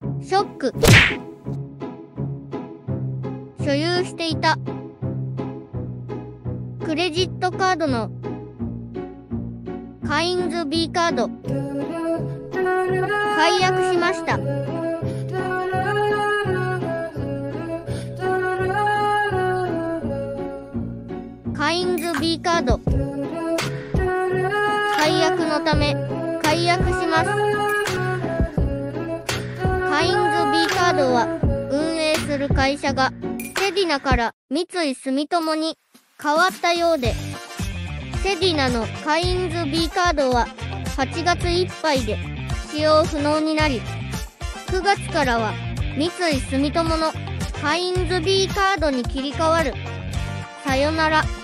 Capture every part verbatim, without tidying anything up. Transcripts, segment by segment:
ショック。所有していたクレジットカードのカインズ B カード解約しました。カインズ B カード解約のため解約します。カインズ B カードは運営する会社がセディナから三井住友に変わったようで、セディナのカインズ B カードははちがついっぱいで使用不能になり、くがつからは三井住友のカインズ B カードに切り替わる。さよなら。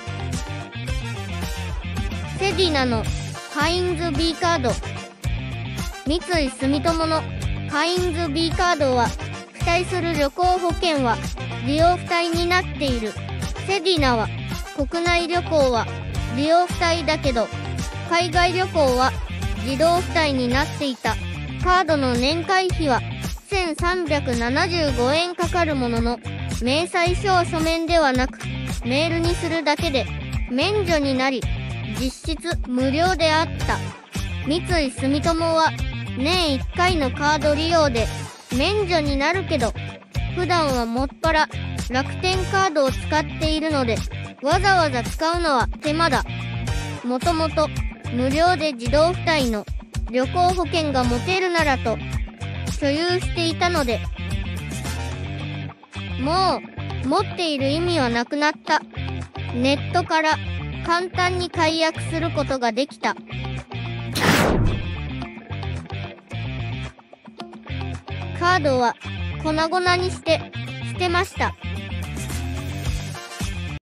セディナのカインズ B カード、三井住友のカインズ B カードは付帯する旅行保険は利用付帯になっている。セディナは国内旅行は利用付帯だけど、海外旅行は自動付帯になっていた。カードの年会費はせんさんびゃくななじゅうごえんかかるものの、明細書は書面ではなくメールにするだけで免除になり、実質無料であった。三井住友は年いっかいのカード利用で免除になるけど、普段はもっぱら楽天カードを使っているので、わざわざ使うのは手間だ。もともと無料で自動付帯の旅行保険が持てるならと所有していたので、もう持っている意味はなくなった。ネットから簡単に解約することができた。カードは粉々にして捨てました。